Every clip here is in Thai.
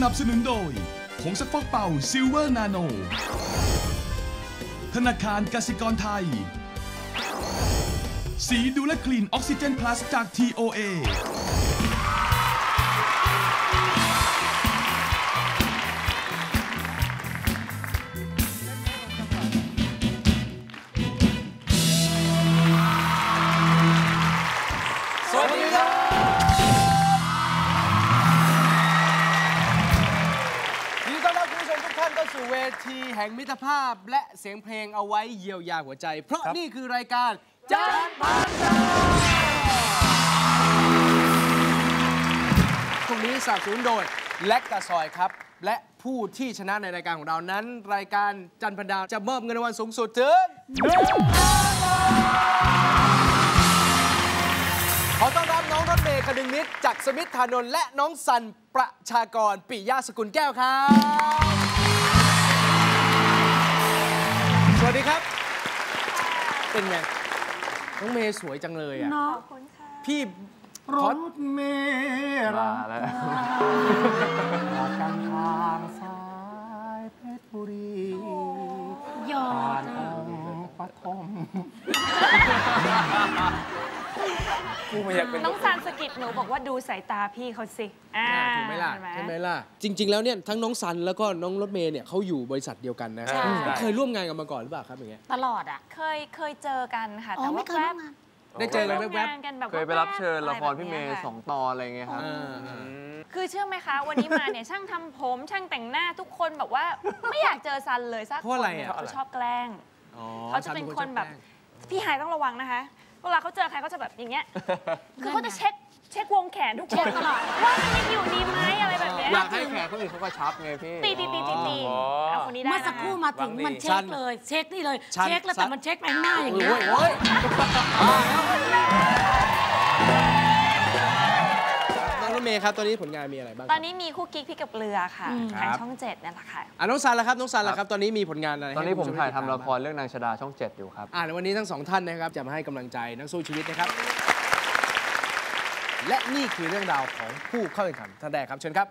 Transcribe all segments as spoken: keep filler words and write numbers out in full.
นับสนุนโดยผงซักฟอกเป่าซิลเวอร์นาโนธนาคารกสิกรไทยสีดูแลคลีนออกซิเจนพลัสจาก ที โอ เอสวัสดีครับยินดีต้อนรับคุณผู้ชมทุกท่านเข้าสู่เวทีแห่งมิตรภาพและเสียงเพลงเอาไว้เยียวยาหัวใจเพราะนี่คือรายการจานพันดาวตรงนี้สนับสนุนโดยแลคตาซอยครับและผู้ที่ชนะในรายการของเรานั้นรายการจันทร์พันดาวจะมอบเงินรางวัลสูงสุดถึงหนึ่งพันบาทขอต้อนรับน้องรถเมย์คนึงนิดจากสมิทธานนท์และน้องสันประชากรปิยะสกุลแก้วครับสวัสดีครับเป็นไงน้องเมย์สวยจังเลยอ่ะขอบคุณค่ะพี่รถเมย์มาแล้วกันทางสายเพชรบุรียอดปฐมน้องซานสกิดหนูบอกว่าดูสายตาพี่เขาสิถูกไหมล่ะใช่ไหมล่ะจริงๆแล้วเนี่ยทั้งน้องซันแล้วก็น้องรถเมย์เนี่ยเขาอยู่บริษัทเดียวกันนะเคยร่วมงานกันมาก่อนหรือเปล่าครับอย่างเงี้ยตลอดอ่ะเคยเคยเจอกันค่ะแต่ว่าแวบได้เจอกันแวบเคยไปรับเชิญละครพี่เมย์สองตอนอะไรเงี้ยครับคือเชื่อไหมคะวันนี้มาเนี่ยช่างทำผมช่างแต่งหน้าทุกคนแบบว่าไม่อยากเจอซันเลยสักคนเขาชอบแกล้งเขาจะเป็นคนแบบพี่หายต้องระวังนะคะเวลาเขาเจอใครเขาจะแบบอย่างเงี้ยคือเขาจะเช็คเช็ควงแขนทุกคนตลอดว่ามันยังอยู่ดีไหมอะไรแบบนี้อยากให้แขนคนอื่นเขาก็ชับไงพี่ตีตีตีตีตีเอาคนนี้ได้เมื่อสักครู่มาถึงมันเช็คเลยเช็คนี่เลยเช็คแล้วแต่มันเช็คไปข้างหน้าอย่างนี้น้องรถเมย์ครับตอนนี้ผลงานมีอะไรบ้างตอนนี้มีคู่กิ๊กพี่กับเรือค่ะทางช่องเจ็ดนั่นแหละค่ะอ่ะน้องซันล่ะครับน้องซันล่ะครับตอนนี้มีผลงานอะไรตอนนี้ผมถ่ายทำละครเรื่องนางชดาช่องเจ็ดอยู่ครับอ่าในวันนี้ทั้งสองท่านนะครับจะมาให้กำลังใจนักสู้ชีวิตนะครับและนี่คือเรื่องราวของผู้เข้าแข่งขันท่านแรกครับเชิญครับ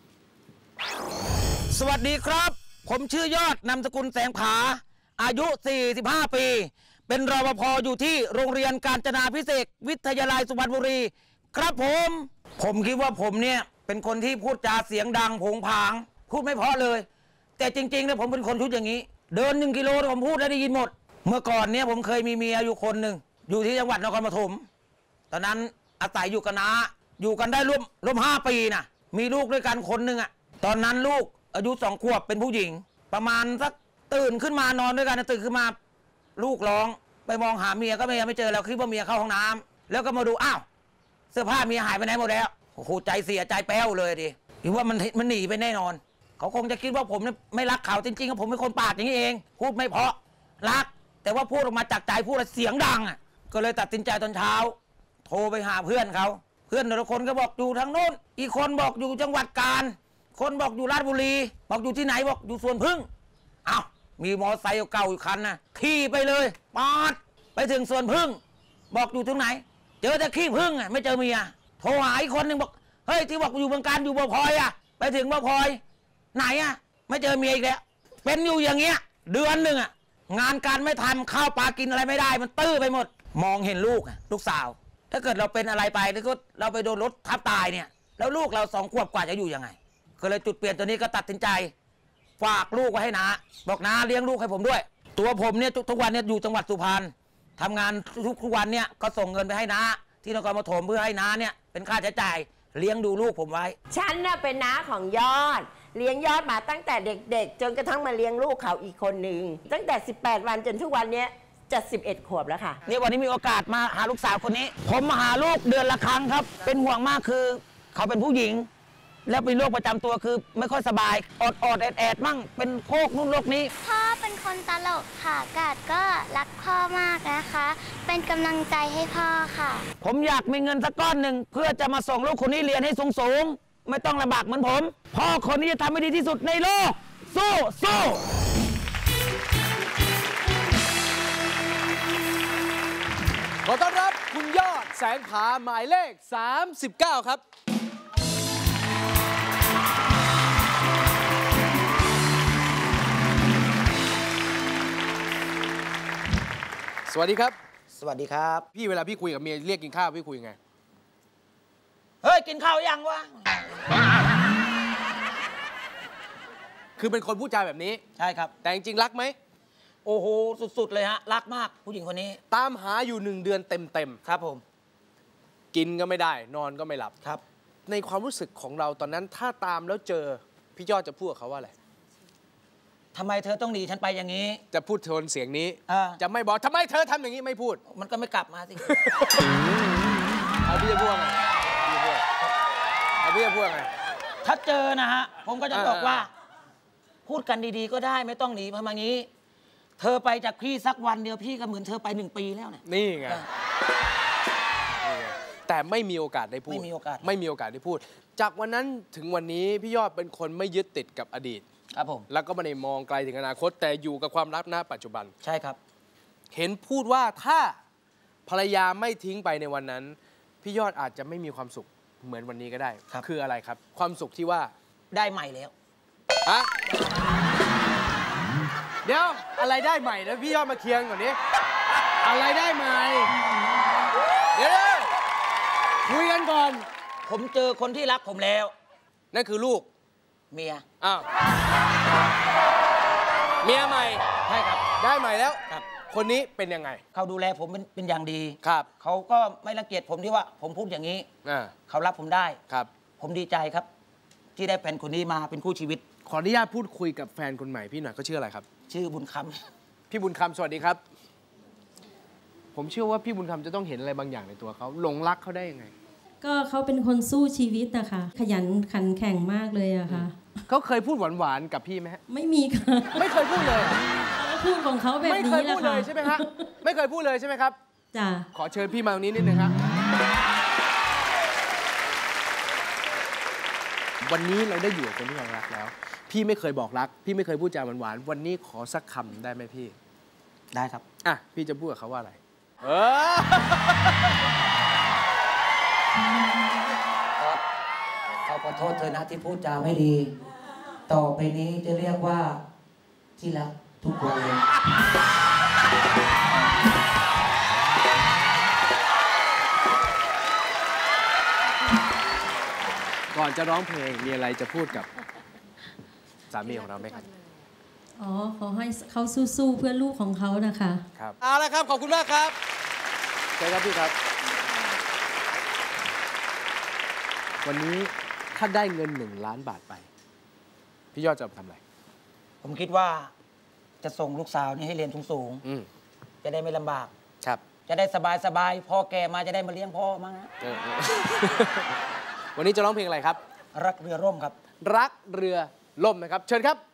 สวัสดีครับผมชื่อยอดนามสกุลแสงผาอายุสี่สิบห้าปีเป็นรปภอยู่ที่โรงเรียนกาญจนาภิเษกวิทยาลัยสุพรรณบุรีครับผมผมคิดว่าผมเนี่ยเป็นคนที่พูดจาเสียงดังผงผางพูดไม่เพราะเลยแต่จริงๆเนี่ยผมเป็นคนชุดอย่างนี้เดินหนึ่งกิโลผมพูดได้ยินหมดเมื่อก่อนเนี่ยผมเคยมีเมียอยู่คนหนึ่งอยู่ที่จังหวัดนครปฐมตอนนั้นอาศัยอยู่กันนะอยู่กันได้ร่วมร่วมห้าปีนะมีลูกด้วยกันคนหนึ่งอะตอนนั้นลูกอายุสองขวบเป็นผู้หญิงประมาณสักตื่นขึ้นมานอนด้วยกันตื่นขึ้นมาลูกร้องไปมองหาเมียก็ไม่ไม่เจอแล้วคิดว่าเมียเข้าห้องน้ำแล้วก็มาดูอ้าวเสื้อผ้าเมียหายไปไหนหมดแล้วโอ้โหใจเสียใจแป้วเลยดิคิดว่ามันมันหนีไปแน่นอนเขาคงจะคิดว่าผมไม่รักเขาจริงๆผมเป็นคนปากอย่างนี้เองพูดไม่เพราะรักแต่ว่าพูดออกมาจากใจพูดเสียงดังอ่ะก็เลยตัดสินใจตอนเช้าโทรไปหาเพื่อนเขาเพื่อนแต่ละคนก็บอกอยู่ทางโน้นอีกคนบอกอยู่จังหวัดกาญคนบอกอยู่ราชบุรีบอกอยู่ที่ไหนบอกอยู่สวนพึ่งอ้าวมีมอไซค์เก่าอยู่คันนะขี่ไปเลยปาดไปถึงสวนพึ่งบอกอยู่ตรงไหนเจอแต่ขี้พึ่งอ่ะไม่เจอเมียโทรหาอีกคนหนึ่งบอกเฮ้ยที่บอกอยู่เมืองการอยู่บ่อพลอยอ่ะไปถึงบ่อพลอยไหนอ่ะไม่เจอเมียอีกแล้วเป็นอยู่อย่างเงี้ยเดือนหนึ่งอ่ะงานการไม่ทำข้าวปลากินอะไรไม่ได้มันตื้อไปหมดมองเห็นลูกลูกสาวถ้าเกิดเราเป็นอะไรไปแล้วก็เราไปโดนรถทับตายเนี่ยแล้วลูกเราสองขวบกว่าจะอยู่ยังไงก็เลยจุดเปลี่ยนตัวนี้ก็ตัดสินใจฝากลูกไว้ให้น้าบอกน้าเลี้ยงลูกให้ผมด้วยตัวผมเนี่ยทุกวันเนี่ยอยู่จังหวัดสุพรรณทำงานทุกวันเนี่ยก็ส่งเงินไปให้น้าที่นครปฐมเพื่อให้น้าเนี่ยเป็นค่าใช้จ่ายเลี้ยงดูลูกผมไว้ฉันน่ะเป็นน้าของยอดเลี้ยงยอดมาตั้งแต่เด็กๆจนกระทั่งมาเลี้ยงลูกเขาอีกคนหนึ่งตั้งแต่สิบแปดวันจนทุกวันเนี้ยจะสิบเอ็ดขวบแล้วค่ะนี่วันนี้มีโอกาสมาหาลูกสาวคนนี้ผมมาหาลูกเดือนละครั้งครับเป็นห่วงมากคือเขาเป็นผู้หญิงแล้วเป็นโรคประจำตัวคือไม่ค่อยสบายอดอดแอดแอดมั่งเป็นโรคนู่นโรคนี้พ่อเป็นคนตลกค่ะกาดก็รักพ่อมากนะคะเป็นกำลังใจให้พ่อค่ะผมอยากมีเงินสักก้อนหนึ่งเพื่อจะมาส่งลูกคนนี้เรียนให้สูงสูงไม่ต้องลำบากเหมือนผมพ่อคนนี้จะทำให้ดีที่สุดในโลกสู้สู้ขอต้อนรับคุณยอดแสงผาหมายเลขสามสิบเก้าครับสวัสดีครับสวัสดีครับพี่เวลาพี่คุยกับเมียเรียกกินข้าวพี่คุยไงเฮ้ยกินข้าวยังวะคือเป็นคนพูดจาแบบนี้ใช่ครับแต่จริงๆรักไหมโอ้โหสุดๆเลยฮะรักมากผู้หญิงคนนี้ตามหาอยู่หนึ่งเดือนเต็มๆครับผมกินก็ไม่ได้นอนก็ไม่หลับครับในความรู้สึกของเราตอนนั้นถ้าตามแล้วเจอพี่ยอดจะพูดกับเขาว่าอะไรทำไมเธอต้องหนีฉันไปอย่างนี้จะพูดโทนเสียงนี้จะไม่บอกทำไมเธอทำอย่างนี้ไม่พูดมันก็ไม่กลับมาสิเอาพี่จะพูดไงเอาพี่จะพูดไงถ้าเจอนะฮะผมก็จะบอกว่าพูดกันดีๆก็ได้ไม่ต้องหนีเพราะมางี้เธอไปจากพี่สักวันเดียวพี่ก็เหมือนเธอไปหนึ่งปีแล้วเนี่ยนี่ไงแต่ไม่มีโอกาสได้พูดไม่มีโอกาสไม่มีโอกาสได้พูดจากวันนั้นถึงวันนี้พี่ยอดเป็นคนไม่ยึดติดกับอดีตครับผมแล้วก็ไม่ได้มองไกลถึงอนาคตแต่อยู่กับความรักณปัจจุบันใช่ครับเห็นพูดว่าถ้าภรรยาไม่ทิ้งไปในวันนั้นพี่ยอดอาจจะไม่มีความสุขเหมือนวันนี้ก็ได้คืออะไรครับความสุขที่ว่าได้ใหม่แล้วฮะเดี๋ยวอะไรได้ใหม่แล้วพี่ยอดมาเคียงก่อนนี้อะไรได้ใหม่เดี๋ยวคุยกันก่อนผมเจอคนที่รักผมแล้วนั่นคือลูกเมียอ้าวเมียใหม่ใช่ครับได้ใหม่แล้วครับคนนี้เป็นยังไงเขาดูแลผมเป็นเป็นอย่างดีครับเขาก็ไม่รังเกียจผมที่ว่าผมพูดอย่างนี้เขารับผมได้ครับผมดีใจครับที่ได้แฟนคนนี้มาเป็นคู่ชีวิตขออนุญาตพูดคุยกับแฟนคนใหม่พี่หน่อยเขาชื่ออะไรครับชื่อบุญคำพี่บุญคำสวัสดีครับผมเชื่อว่าพี่บุญคำจะต้องเห็นอะไรบางอย่างในตัวเขาหลงรักเขาได้ยังไงก็เขาเป็นคนสู้ชีวิตนะคะขยันขันแข่งมากเลยอะค่ะเขาเคยพูดหวานๆกับพี่ไหมฮะไม่มีค่ะไม่เคยพูดเลยพูดของเขาแบบนี้แหละค่ะไม่เคยพูดเลยใช่ไหมฮะไม่เคยพูดเลยใช่ไหมครับจ้ะขอเชิญพี่มาตรงนี้นิดนึงครับวันนี้เราได้อยู่กับคนที่เรารักแล้วพี่ไม่เคยบอกรักพี่ไม่เคยพูดจาหวานๆวันนี้ขอสักคำได้ไหมพี่ได้ครับอ่ะพี่จะพูดกับเขาว่าอะไรเออเขาขอโทษเธอนะที่พูดจาไม่ดีต่อไปนี้จะเรียกว่าที่รักทุกวันเลยก่อนจะร้องเพลงมีอะไรจะพูดกับสามีของเราไหมครับอ๋อขอให้เขาสู้ๆเพื่อลูกของเขานะคะครับเอาละครับขอบคุณมากครับใช่ครับพี่ครับวันนี้ถ้าได้เงินหนึ่งล้านบาทไปพี่ยอดจะทำอะไรผมคิดว่าจะส่งลูกสาวนี่ให้เรียนสูงๆจะได้ไม่ลำบากครับจะได้สบายๆพ่อแก่มาจะได้มาเลี้ยงพ่อมั้งนะวันนี้จะร้องเพลงอะไรครับรักเรือร่มครับรักเรือล่มนะครับเชิญครับ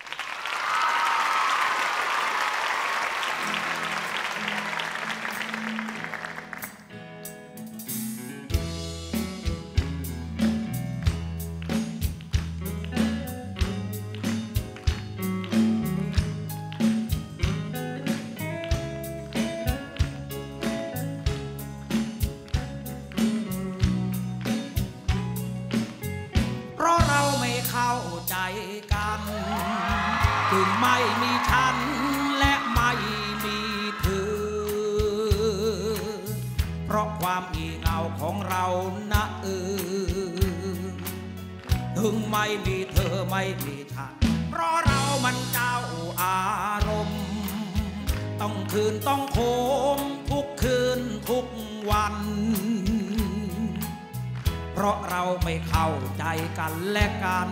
ถึงไม่มีฉันและไม่มีเธอเพราะความอีเหงาของเรานะเออถึงไม่มีเธอไม่มีฉันเพราะเรามันเจ้าอารมณ์ต้องคืนต้องโคมทุกคืนทุกวันเพราะเราไม่เข้าใจกันและกัน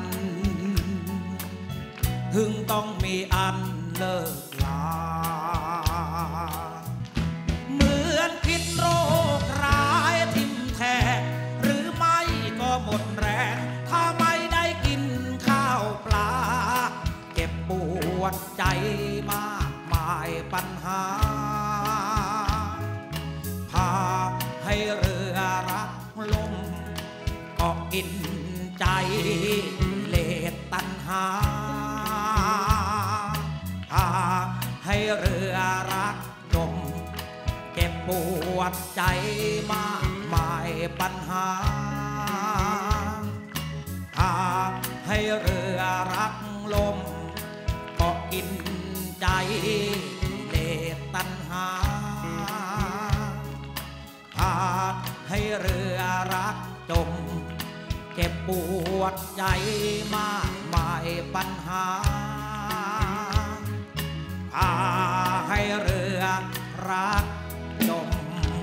ถึงต้องมีอันเลิกลาเหมือนพิษโรคร้ายทิ่มแทงหรือไม่ก็หมดแรงถ้าไม่ได้กินข้าวปลาเก็บปวดใจมากมายปัญหาพาให้เรือรักล่มก็กินใจเลดตัณหาให้เรือรักจมเก็บปวดใจมากมายปัญหาถ้าให้เรือรักลมก็กินใจเลดตัณหาให้เรือรักจมเจ็บปวดใจมากมายปัญหาพาให้เรือรักจม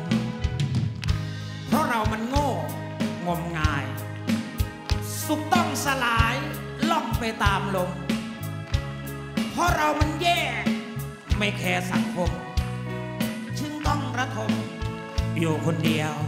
เพราะเรามันโง่งมงายสุขต้องสลายล่องไปตามลมเพราะเรามันแย่ไม่แคร์สังคมจึงต้องระทมอยู่คนเดียว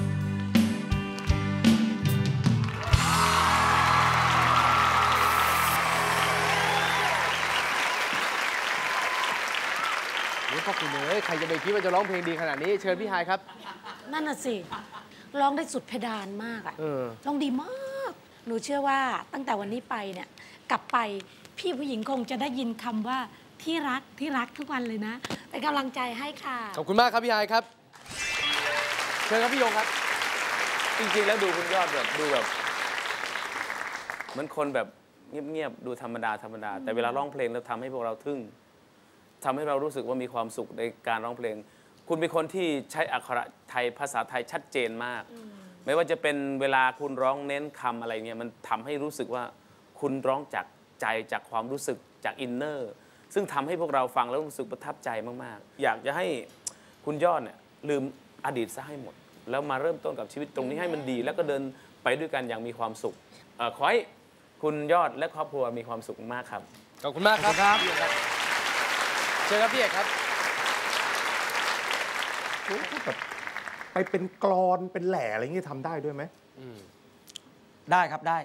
นี่พ่อคุณเลยใครจะไปคิดว่าจะร้องเพลงดีขนาดนี้เชิญพี่ฮายครับนั่นน่ะสิร้องได้สุดเพดานมากอะร้องดีมากหนูเชื่อว่าตั้งแต่วันนี้ไปเนี่ยกลับไปพี่ผู้หญิงคงจะได้ยินคำว่าที่รักที่รักทุกวันเลยนะเป็นกำลังใจให้ค่ะขอบคุณมากครับพี่ฮายครับเชิญครับพี่โยงครับจริงๆแล้วดูคุณยอดแบบดูแบบเหมือนคนแบบเงียบๆดูธรรมดาธรรมดาแต่เวลาร้องเพลงแล้วทำให้พวกเราทึ่งทำให้เรารู้สึกว่ามีความสุขในการร้องเพลงคุณเป็นคนที่ใช้อักขระไทยภาษาไทยชัดเจนมากไม่ว่าจะเป็นเวลาคุณร้องเน้นคำอะไรเงี้ยมันทำให้รู้สึกว่าคุณร้องจากใจจากความรู้สึกจากอินเนอร์ซึ่งทำให้พวกเราฟังแล้วรู้สึกประทับใจมากๆอยากจะให้คุณยอดเนี่ยลืมอดีตซะให้หมดแล้วมาเริ่มต้นกับชีวิตตรงนี้ให้มันดีแล้วก็เดินไปด้วยกันอย่างมีความสุขขอให้คุณยอดและครอบครัวมีความสุขมากครับขอบคุณมากครับเชิญครับพี่เอกครับแบบไปเป็นกลอนเป็นแหล่อะไรอย่างนี้ทำได้ด้วยไหมได้ครับได้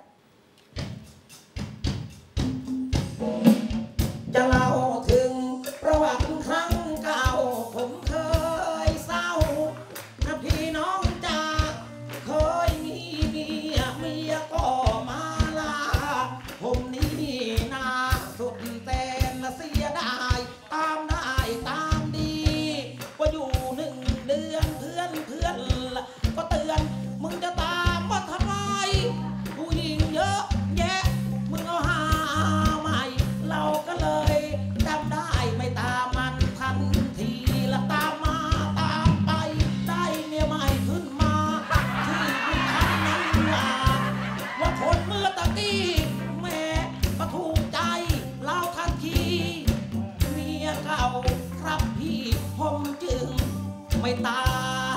จะเล่าถึงประวัติครั้งเก่าผมเคยเศร้านะพี่น้องจ๋าเคยมีเมียเมียก็มาลาผมนี่นาสุดแต่ละเสียดายตามได้ตามดีว่าอยู่หนึ่งเดือนเพื่อนเพื่อนก็เตือนมึงจะตามมาทำไมผู้หญิงเยอะแยะมึงเอาหาใหม่เราก็เลยจำได้ไม่ตามมันทันทีละตามมาตามไปได้เมียใหม่ขึ้นมาที่คุณทันนั้นว่าว่าคนเมื่อตะกี้แม่ก็ถูกใจเราทันทีเมียเก่าครับพี่ผมจึงไม่ตาม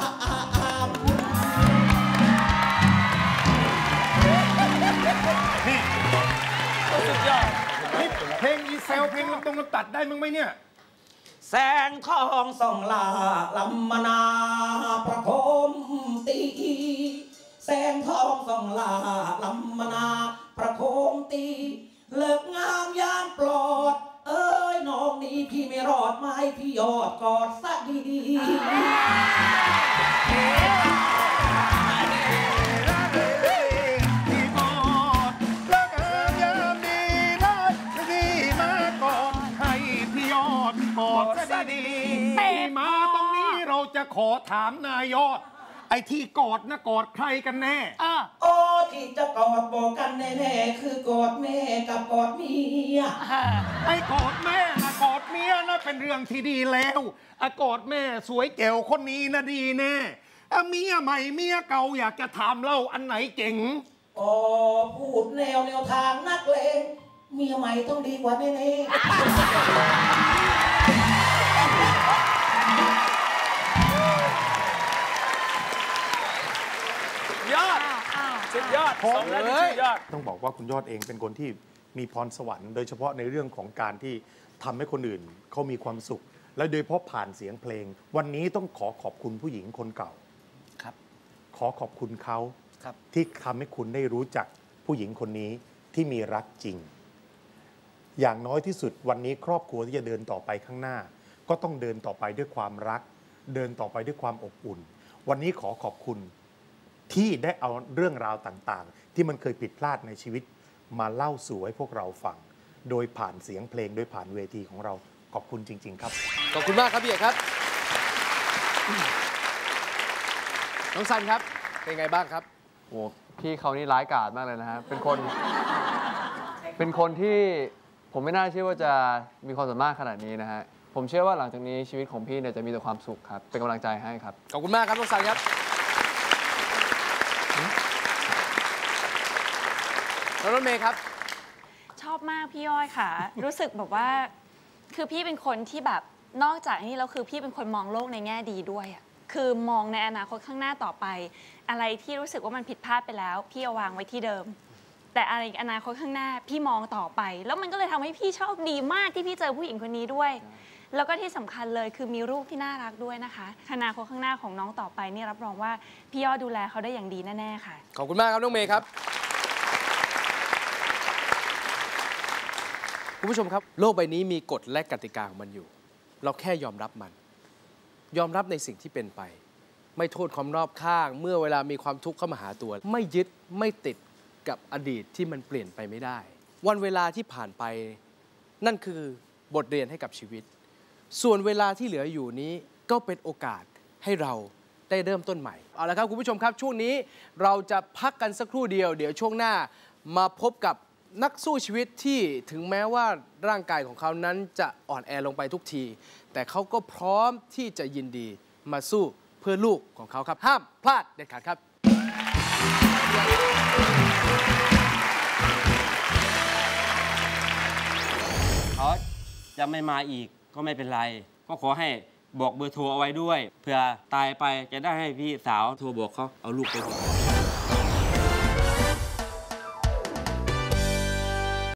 นี่สุดยอดเพลงอีเซลเพลงลำตรงลำตัดได้มั้งไหมเนี่ยแสงทองส่องลาลำมนาประคมตีแสงทองส่องลาลำมนาประคมตีเลิกงามยามปลอดเอ้ยน้องนี้พี่ไม่รอดไม่พี่ยอดกอดสักดีดีมาตรงนี้เราจะขอถามนายยอดไอ้ที่กอดนะกอดใครกันแน่โอ้ที่จะกอดบอกกันแน่ๆคือกอดแม่กับกอดเมียไอ้กอดแม่นะกอดเมียนะเป็นเรื่องที่ดีแล้วไอ้กอดแม่สวยแจ๋วคนนี้นะดีแน่เมียใหม่เมียเก่าอยากจะถามเล่าอันไหนเจ๋งอ๋อพูดแนวแนวทางนักเลงเมียใหม่ต้องดีกว่าแน่ๆยอดสุดยอดสมแล้วที่สุดยอดต้องบอกว่าคุณยอดเองเป็นคนที่มีพรสวรรค์โดยเฉพาะในเรื่องของการที่ทำให้คนอื่นเขามีความสุขและโดยเฉพาะผ่านเสียงเพลงวันนี้ต้องขอขอบคุณผู้หญิงคนเก่าครับขอขอบคุณเขาที่ทำให้คุณได้รู้จักผู้หญิงคนนี้ที่มีรักจริงอย่างน้อยที่สุดวันนี้ครอบครัวที่จะเดินต่อไปข้างหน้าก็ต้องเดินต่อไปด้วยความรักเดินต่อไปด้วยความอบอุ่นวันนี้ขอขอบคุณที่ได้เอาเรื่องราวต่างๆที่มันเคยผิดพลาดในชีวิตมาเล่าสู่ให้พวกเราฟังโดยผ่านเสียงเพลงโดยผ่านเวทีของเราขอบคุณจริงๆครับขอบคุณมากครับพี่เอกครับน้องซันครับเป็นไงบ้างครับโอ้พี่เขานี่ร้ายกาจมากเลยนะฮะเป็นคนเป็นคนที่ผมไม่น่าเชื่อว่าจะมีความสามารถขนาดนี้นะฮะผมเชื่อว่าหลังจากนี้ชีวิตของพี่เนี่ยจะมีแต่ความสุขครับเป็นกำลังใจให้ครับขอบคุณมากครับน้องซันครับแล้วรถเมย์ครับชอบมากพี่ย้อยค่ะ รู้สึกแบบว่าคือพี่เป็นคนที่แบบนอกจากนี้แล้วคือพี่เป็นคนมองโลกในแง่ดีด้วยอ่ะคือมองในอนาคตข้างหน้าต่อไปอะไรที่รู้สึกว่ามันผิดพลาดไปแล้วพี่เอาวางไว้ที่เดิมแต่อะไรอนาคตข้างหน้าพี่มองต่อไปแล้วมันก็เลยทำให้พี่โชคดีมากที่พี่เจอผู้หญิงคนนี้ด้วยแล้วก็ที่สำคัญเลยคือมีลูกที่น่ารักด้วยนะคะอนาคตข้างหน้าของน้องต่อไปนี่รับรองว่าพี่ยอดดูแลเขาได้อย่างดีแน่ๆค่ะขอบคุณมากครับน้องเมย์ครับคุณผู้ชมครับโลกใบนี้มีกฎและกติกาของมันอยู่เราแค่ยอมรับมันยอมรับในสิ่งที่เป็นไปไม่โทษความรอบข้างเมื่อเวลามีความทุกข์เข้ามาหาตัวไม่ยึดไม่ติดกับอดีตที่มันเปลี่ยนไปไม่ได้วันเวลาที่ผ่านไปนั่นคือบทเรียนให้กับชีวิตส่วนเวลาที่เหลืออยู่นี้ก็เป็นโอกาสให้เราได้เริ่มต้นใหม่เอาละครับคุณผู้ชมครับช่วงนี้เราจะพักกันสักครู่เดียวเดี๋ยวช่วงหน้ามาพบกับนักสู้ชีวิตที่ถึงแม้ว่าร่างกายของเขานั้นจะอ่อนแอลงไปทุกทีแต่เขาก็พร้อมที่จะยินดีมาสู้เพื่อลูกของเขาครับห้ามพลาดเด็ดขาดครับเขาจะไม่มาอีกก็ไม่เป็นไรก็ขอให้บอกเบอร์โทรเอาไว้ด้วยเผื่อตายไปจะได้ให้พี่สาวโทรบอกเขาเอาลูกไปก่อน